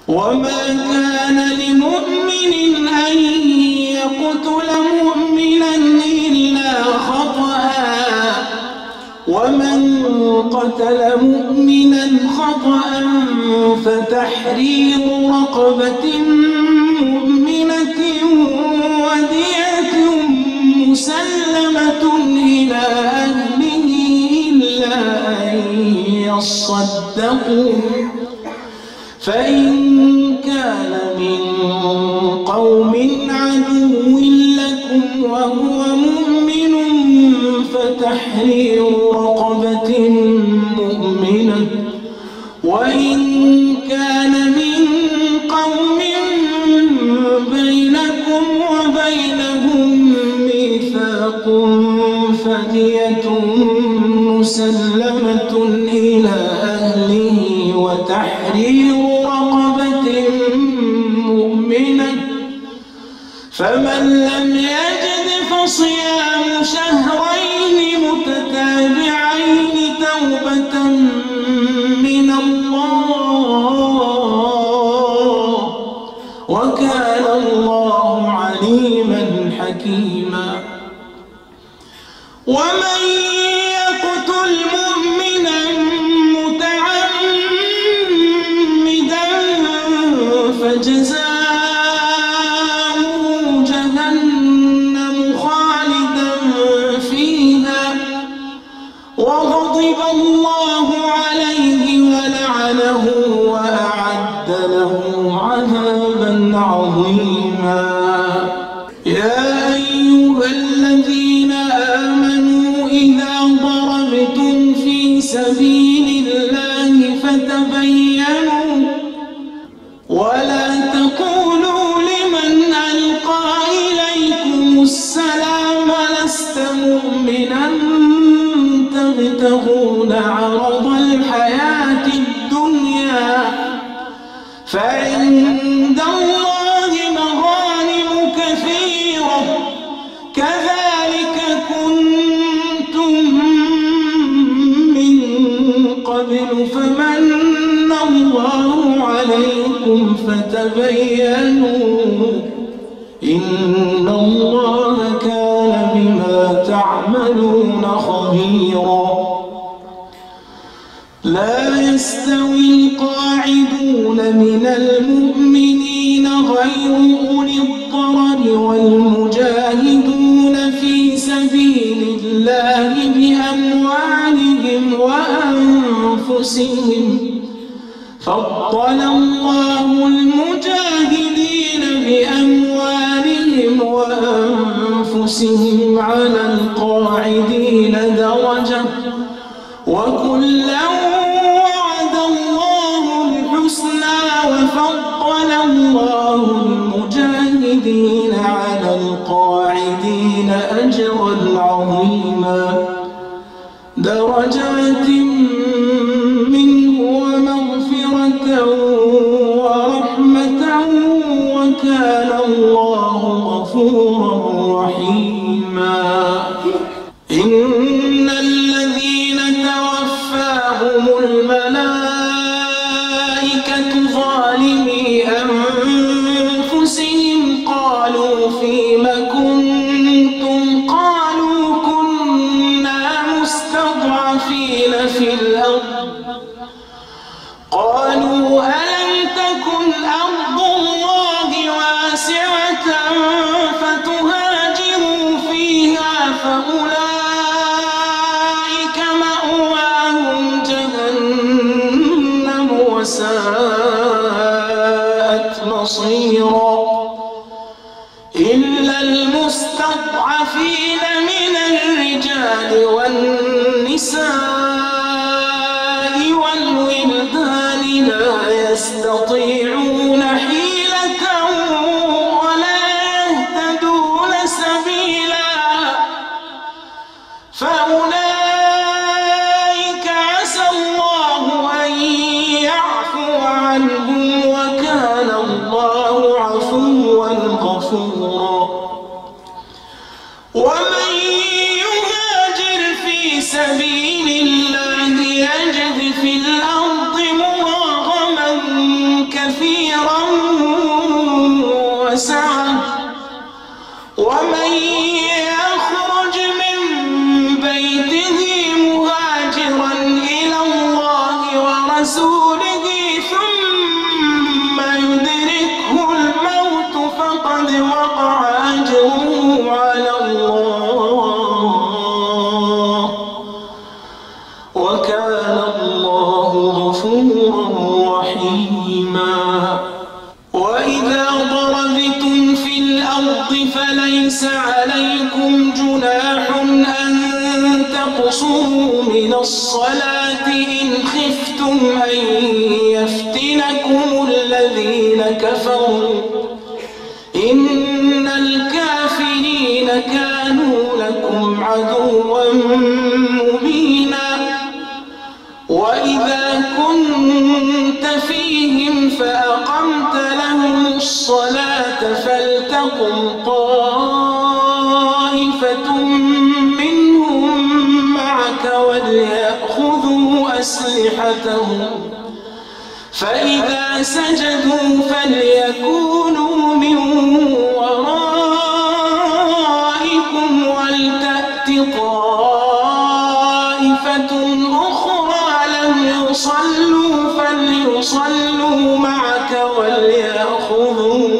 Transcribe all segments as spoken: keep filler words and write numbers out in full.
وما كان لمؤمن أن يقتل مؤمنا إلا خطأ ومن قتل مؤمنا خطأ فتحرير رقبة مؤمنة ودية مسلمة إلى أهله إلا أن يصدقوا فإن كان من قوم عدو لكم وهو مؤمن فتحرير رقبة مؤمنة وإن كان من قوم بينكم وبينهم ميثاق فدية مسلمة إلى أهله وتحرير رقبة مؤمنة فمن لم يجد فصيام شهرين متتابعين توبة من الله وكان الله عليما حكيما. ومن يقتل مؤمنا متعمدا فجزاؤه جهنم خالدا فيها وغضب الله عليه ولعنه وأعد له عذابا عظيما. يا أيها الذين آمنوا إذا ضربتم في سبيل الله فتبينوا ولا تقولوا لمن ألقى إليكم السلام لست مؤمنا تبتغون عرض الحياة الدنيا فعند الله مغانم كثيرة كذلك كنتم من قبل فمن الله عليكم فتبينوا إن الله كان بما تعملون خبيرا. لا يستوي القاعدون من المؤمنين غير أولي الضرر والمجاهدون في سبيل الله بأموالهم وأنفسهم فضل الله المجاهدين بأموالهم وأنفسهم على القاعدين درجة وكلا وعد الله الحسنى وفضل الله المجاهدين على القاعدين أجرا عظيما درجات منه ومغفرة ورحمة وكان الله غفورا رحيما. إن الذين توفاهم الملائكة ظالمي أنفسهم قالوا فيم كنتم قالوا كنا مستضعفين في الأرض قالوا ألم تكن أرض الله واسعة فتهاجروا فيها فأولئك مأواهم جهنم وساءت مصيرا. إلا المستضعفين من الرجال والنساء والولدان لا يستطيعون حيلة ولا يهتدون سبيلا فأولئك عسى الله أن يعفو عنهم وكان الله عفوا غفورا. ومن يهاجر في سبيل الله يجد في الأرض مراغما كثيرا كثيرا وسعة ومن يخرج من بيته مهاجرا إلى الله ورسوله ثم يدركه الموت فقد وقع أجره على الله وكان الله غفورا رحيما. وإذا ضربتم في الأرض فليس عليكم جناح أن تقصروا من الصلاة إن خفتم أن يفتنكم الذين كفروا إن الكافرين كانوا لكم عدوا مبينا. وإذا كنت فيهم فأقمت لهم الصلاة فلتقم طائفة منهم معك وليأخذوا أسلحتهم فإذا سجدوا فليكونوا من ورائكم ولتأت طائفة أخرى لم يصلوا فليصلوا معك وليأخذوا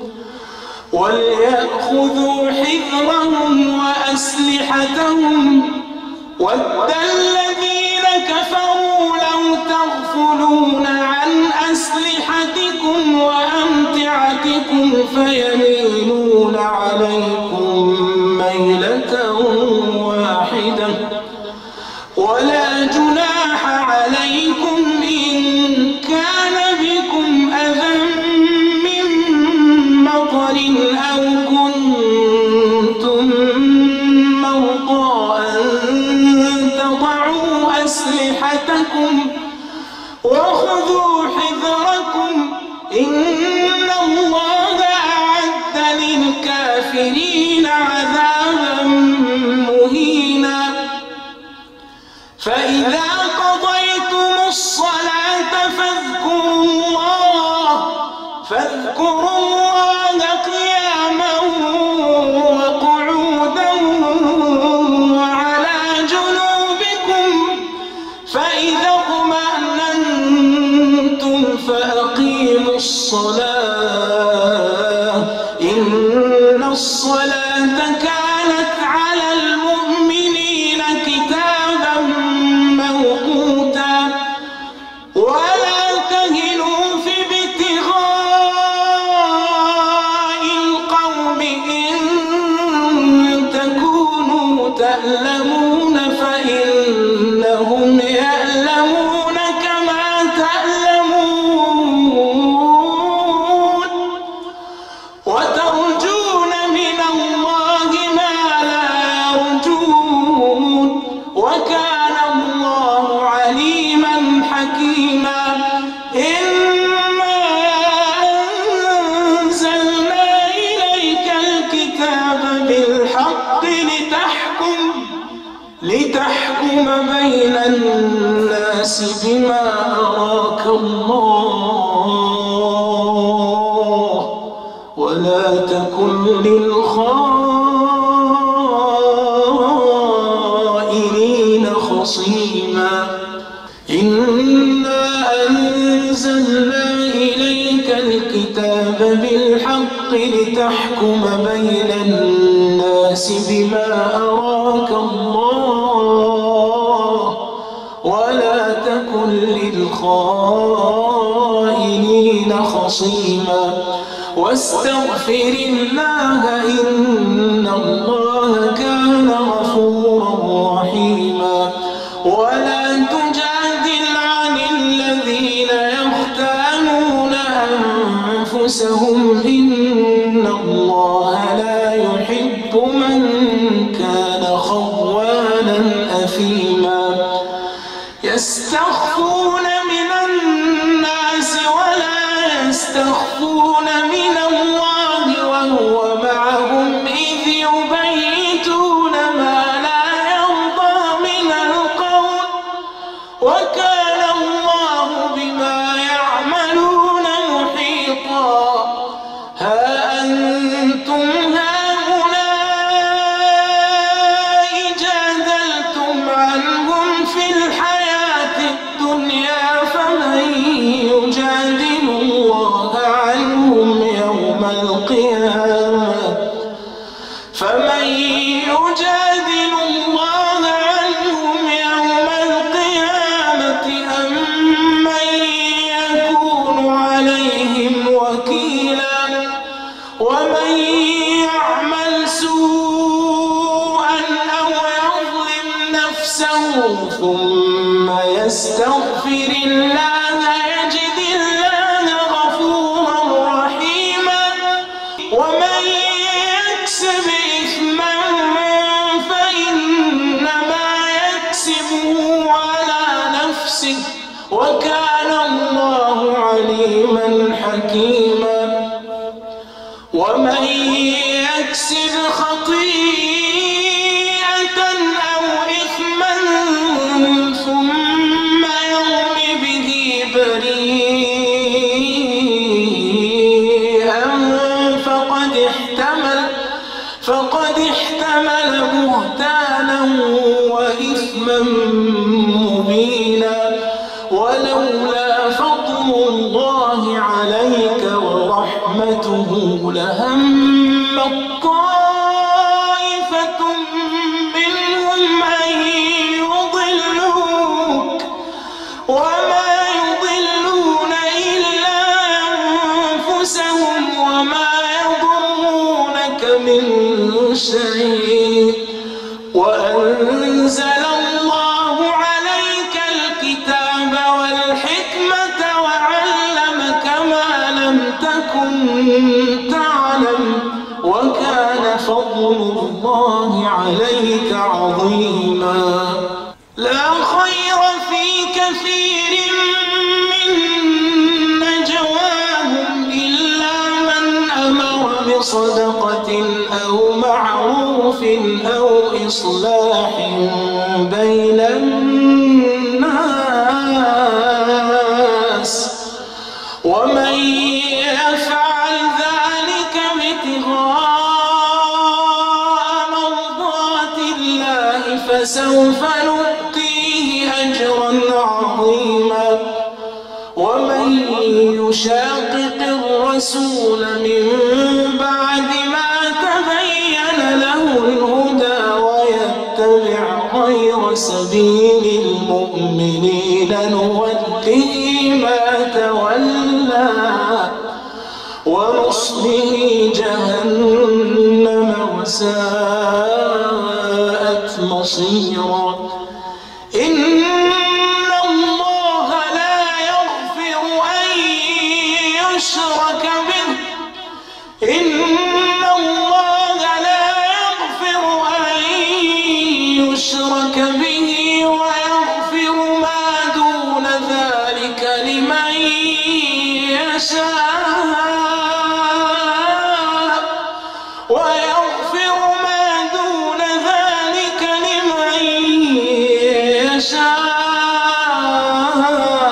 وليأخذوا حذرهم وأسلحتهم ود الذين كفروا لو تغفلون عن أسلحتكم وأمتعتكم فيميلون عليكم ميلة واحدة ولا جناح عليكم إن كان بكم أذى من مطر أو كنتم مرضى أن تضعوا أسلحتكم وخذوا حذركم إن الله أعد للكافرين عذابا مهينا. فإذا قضيتم الصلاة فاذكروا الله فاذكروا الله قياما وقعودا وعلى جنوبكم فإذا اطمأننتم فأقيموا الصلاة إن الصلاة كانت على المؤمنين كتابا موقوتا. ولا تهنوا في ابتغاء القوم إن تكونوا تألمون فإنهم يألمون كما تألمون وترجون من الله ما لا يرجون وكان الله عليما حكيما. إنا أنزلنا إليك الكتاب بالحق لتحكم لتحكم بين الناس بما أراك الله ولا تكن للخائنين خصيما. إنا أنزلنا إليك الكتاب بالحق لتحكم بين الناس بما أراك الله ولا تكن للخائنين خصيما. واستغفر الله إن الله كان غفورا رحيما. ولا تجادل عن الذين يختانون أنفسهم إن الله لا يحب من كان خوانا أثيما. يستخفون من الناس ولا يستخفون من الله وهو معهم إذ يبيتون ما لا يرضى من القول وكان الله بما يعملون القيامة فمن يجادل الله عنهم يوم القيامة أم من يكون عليهم وكيلا ومن يعمل سوءا أو يظلم نفسه ثم يستغفر الله يجد الله غفورا رحيما ومن يكسب إثما فإنما يكسبه على نفسه وكان الله عليما حكيما ومن يكسب خطيئة أو إثما ثم يرم به بريئا فقد احتمل فقد احتمل بهتانا وإثما مبينا ولولا فضل الله عليك ورحمته لهمت طائفة منهم أن يضلوك وما يضلون إلا أنفسهم وما يضرونك من شيء وأنزل الله عليك الكتاب والحكمة وعلمك ما لم تكن تعلم وكان فضل الله عليك عظيما لا خير في كثير من نجواهم إلا من أمر بصدقة أو معروف أو إصلاح بين الناس ومن يفعل ذلك ابتغاء مرضات الله فسوف نؤتيه أجرا عظيما ومن يشاقق الرسول من بعد ما تبين له الهدى ويتبع غير سبيل المؤمنين نوله ما تولى ونصله جهنم وساءت مصيرا إن الله لا يغفر أن يشرك به إن الله لا يغفر أن يشرك به ويغفر ما دون ذلك لمن يشاء ويغفر ما دون ذلك لمن يشاء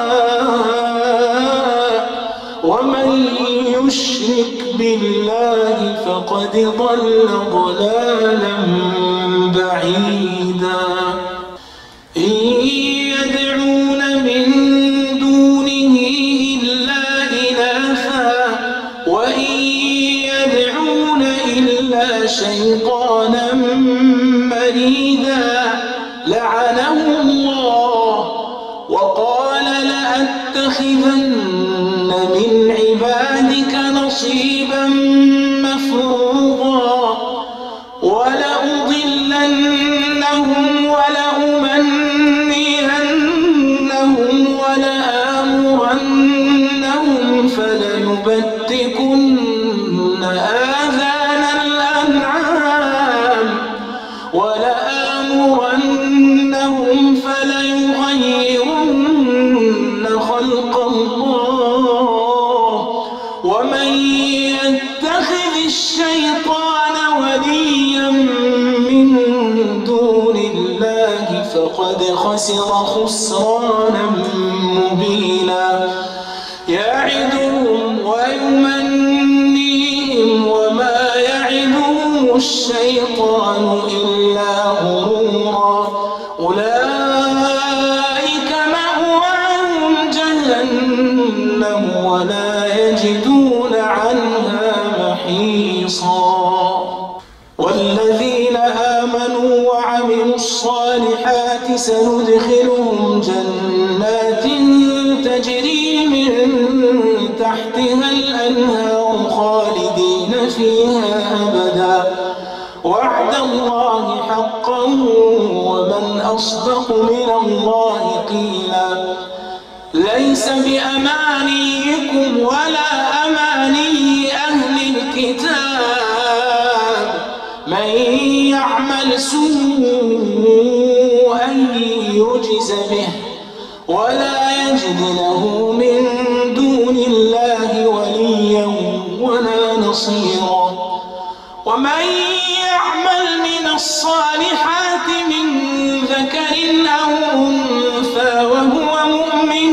ومن يشرك بالله فقد ضل ضلالا بعيدا إن يدعون من دونه إلا إناثا وإن يدعون إلا شيطانا مريدا لعنه الله وقال لأتخذن من عبادك نصيبا مفروضا ولأضلنهم ولأمنينهم ولآمرنهم فليبتكن آذان الأنعام ولآمرنهم فليغيرن خلق الله ومن يتخذ الشيطان وليا من دون الله فقد خسر خسرانا مبينا يعدهم ويمنيهم وما يعدهم الشيطان إلا غرورا أولئك مأواهم جهنم ولا يجدون عنها محيصا خصيصا. والذين آمنوا وعملوا الصالحات سندخلهم جنات تجري من تحتها الأنهار خالدين فيها أبدا وعد الله حقا ومن أصدق من الله قيلا. ليس بأمانيكم ولا أماني أهل الكتاب من يعمل سوءا يجز به ولا يجد له من دون الله وليا ولا نصيرا. ومن يعمل من الصالحات من ذكر أو أنثى وهو مؤمن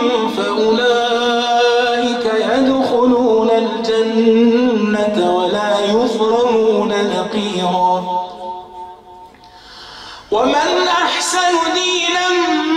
فأولئك يدخلون الجنة ولا يظلمون نقيرا. ومن أحسن دينا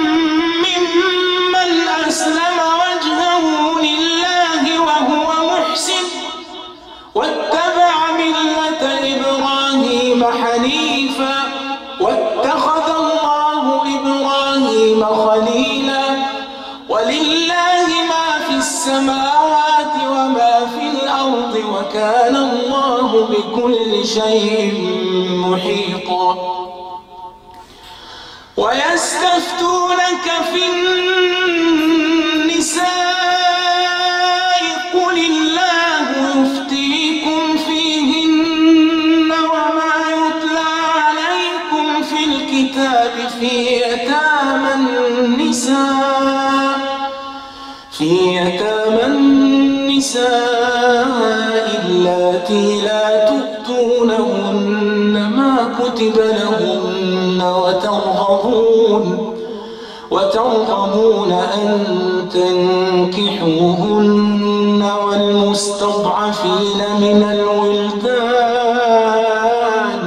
ممن أسلم وجهه لله وهو محسن واتبع ملة إبراهيم حنيفا واتخذ الله إبراهيم خليلا. ولله ما في السماوات وما في الأرض وكان الله بكل شيء محيطا. ويستفتونك في النساء قل الله يفتيكم فيهن وما يتلى عليكم في الكتاب في يتامى النساء في يتامى النساء اللاتي لا تؤتونهن ما كتب لهن وترغبون وترغبون أن تنكحوهن والمستضعفين من الولدان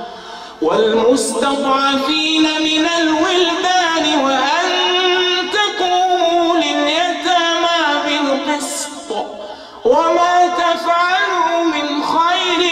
والمستضعفين من الولدان وأن تقوموا لليتامى بالقسط وما تفعلوا من خير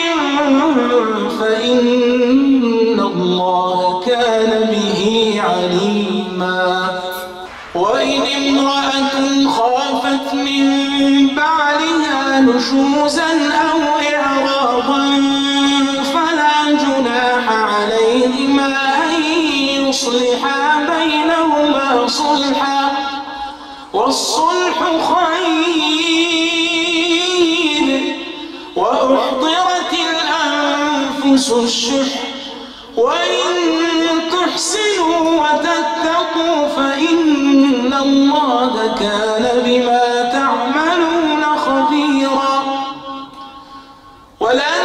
فإن الله كان به عليما. وإن امرأة خافت من بعلها نشوزا أو إعراضا فلا جناح عليهما أن يصلحا بينهما صلحا والصلح خير. وأحضرت الأنفس الشح وإن تحسنوا وتتقوا فإن الله كان بما تعملون خبيرا. ولن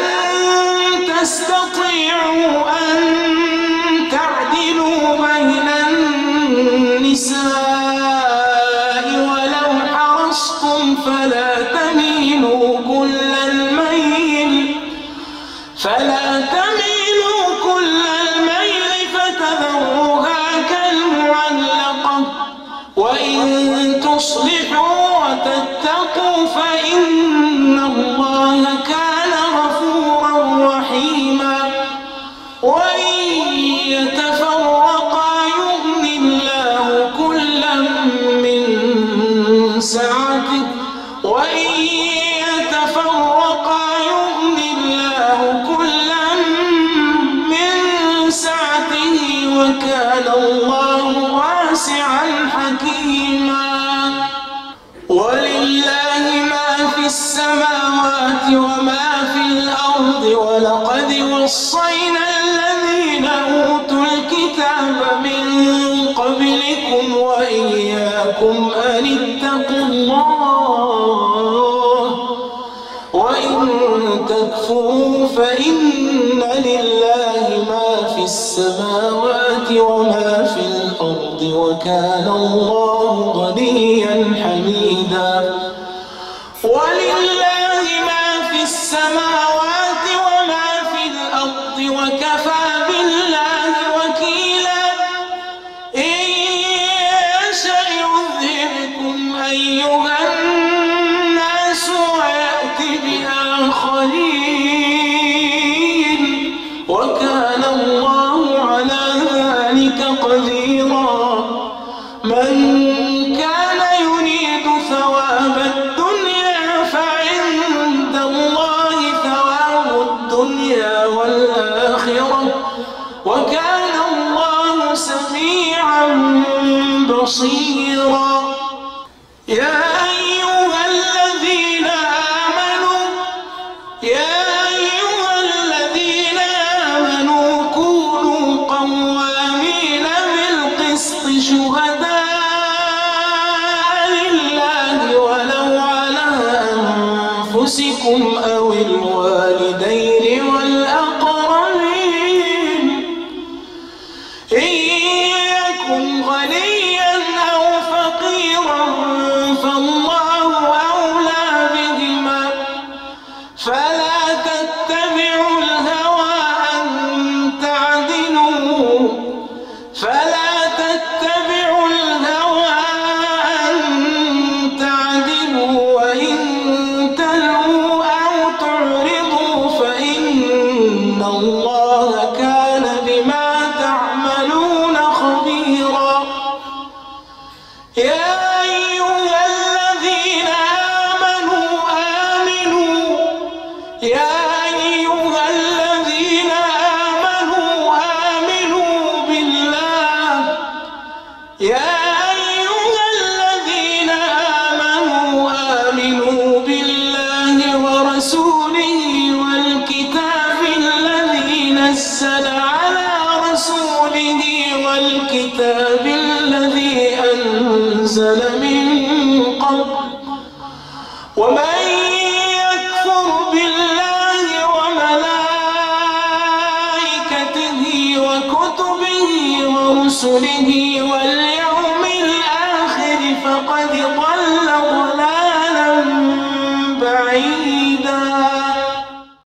تستطيعوا أن تعدلوا بين النساء ولو حرصتم فلا تميلوا كل الميل فلا تميلوا كل الميل فتذروها كالمعلقة. وإن تصلحوا وتتقوا فإن الله كان غفورا رحيما. وإن يتفرقا يغن الله كلا من سعته وإن يتفرقا يغن الله كلا من سعته وكان الله واسعا حكيما. ولله ما في السماوات وما في الأرض ولقد وصينا الذين أوتوا الكتاب من قبلكم وإياكم أن اتقوا الله وإن تكفروا فإن لله ما في السماوات وما في الأرض وكان الله غنيا حميدا. ولله ما في السماوات وما في الأرض وكفى بالله وكيلا. إن يشأ يذهبكم أيها الناس ويأتي بآخرين بصيرا. يا أيها الذين آمنوا يا أيها الذين آمنوا كونوا قوامين بالقسط شهداء لله ولو على أنفسكم أو الوالدين والأقربين إن يكن غنيا أو فقيرا فالله أولى بهما فلا تتبعوا الهوى أن تعدلوا فلا تتبعوا الهوى أن تعدلوا وإن تلووا أو تعرضوا فإن الله كان بما تعملون خبيرا. يا أيها الذين آمنوا آمنوا يا أيها الذين آمنوا آمنوا بالله يا أيها الذين آمنوا آمنوا بالله ورسوله والكتاب الذي نزل على رسوله والكتاب الذي أنزل من قبل ومن يكفر بالله وملائكته وكتبه ورسله واليوم الآخر فقد ضل